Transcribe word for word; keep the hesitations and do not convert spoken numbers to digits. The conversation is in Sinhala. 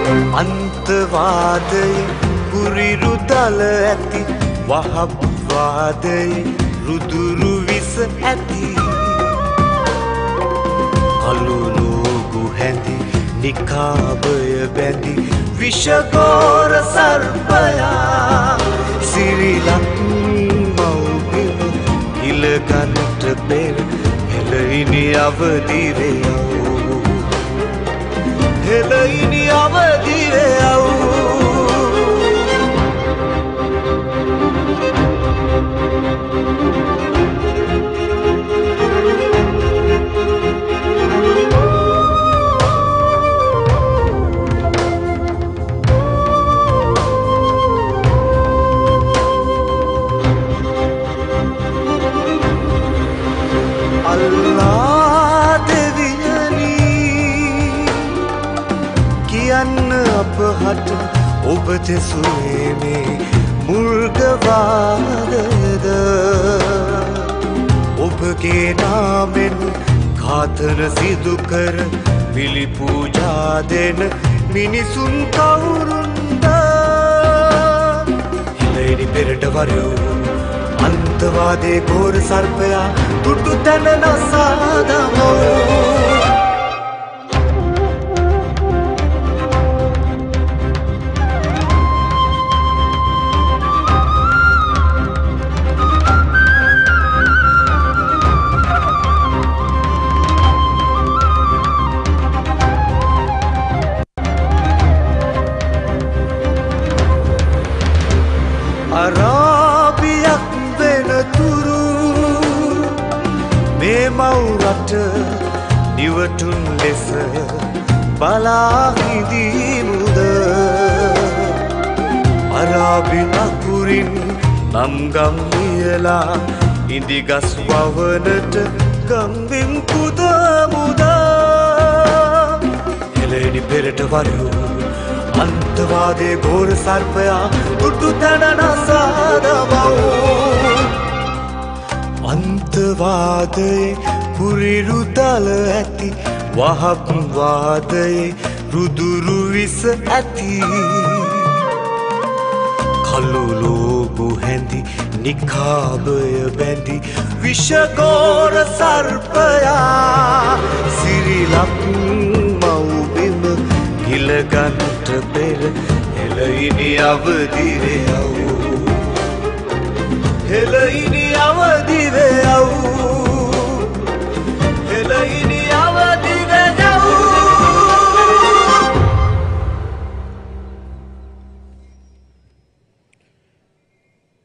අන්තවාදයේ කුරිරු දල ඇති වහබ්වාදයේ රුදුරු විස ඇති කළුලෝගු හැඳි නිකාබය බැඳි විෂගෝර සර්පයා සිරිලක් මව්බිම ඉලගන්නට පෙර හෙළයිනි අවදිවෙයව් හෙළයිනි අවදිවෙයව් අල්ලා දෙවියනි කියන්න අපහට ඔබ දෙසුවේ මේ මුර්ගවාදයද ඔබගේ නාමෙන් ඝාතන සිදු කර බිලි පූජා දෙන මිනිසුන් කවුරුන්ද හිලෙනි පෙරට වරයෝ අන්තවාදයේ ඝෝර සර්පයා තුටු තැන නසා දමෝ අරාබියක් වෙනතුරු මේ මව්රට නිවටුන් ලෙස බලා හිඳීමුද අරාබි අකුරින් නම් ගම් ලියලා ඉඳිගස් වවනට ගම්බිම් පුදමුදා හෙළෙනි පෙරට වරයෝ අන්තවාදයේ ඝෝර සර්පයා තුටු තැන නසා දමව් අන්තවාදයේ කුරිරු දල ඇති වහබ්වාදයේ රුදුරු විස ඇති කළුලෝගු හැඳි නිකාබය බැඳි විෂගෝර සර්පයා සිරිලක් මව්බිම ගිලගන්නට පෙර හෙළයිනි අවදිවෙයව් හෙළයිනි අවදිවෙයව්